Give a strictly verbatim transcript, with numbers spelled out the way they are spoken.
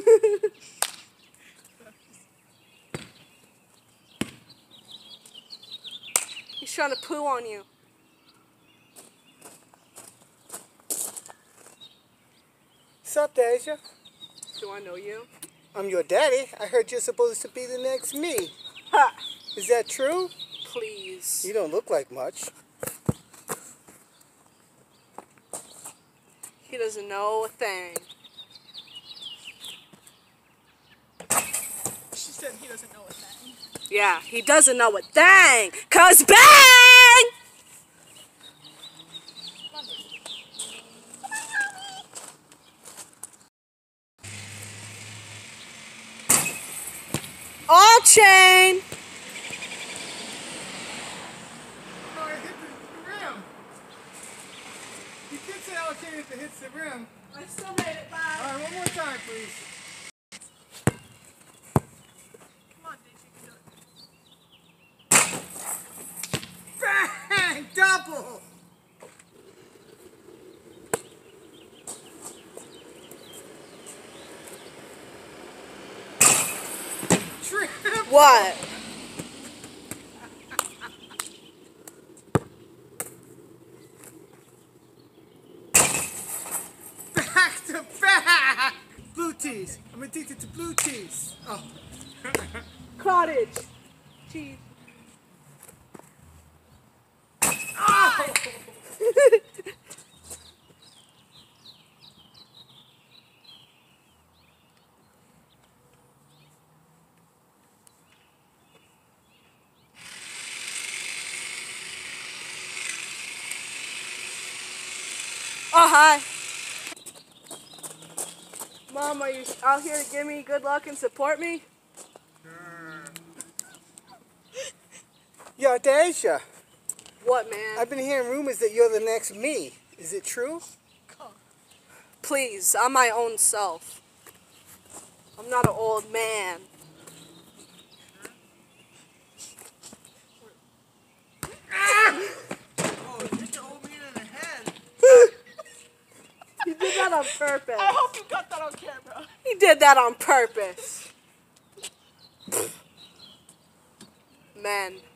He's trying to poo on you. What's up, Deja? Do I know you? I'm your daddy. I heard you're supposed to be the next me. Ha! Is that true? Please. You don't look like much. He doesn't know a thing. She said he doesn't know a thing. Yeah, he doesn't know a thing. Cause bang! All chain. Oh, it hit the rim. You did say okay if it hits the rim. I still made it back. All right, one more time, please. Come on, Daisy, you can do it. Bang! Double! Triple! What? Back to back! Blue tees. I'm addicted to blue tees. Oh. Cottage. Cheese. Oh! Oh, hi. Mom, are you out here to give me good luck and support me? Yo, Deja. What, man? I've been hearing rumors that you're the next me. Is it true? Please, I'm my own self. I'm not an old man. Oh, hit the old man in the head. He did that on purpose. I hope you got that on camera. He did that on purpose. Men.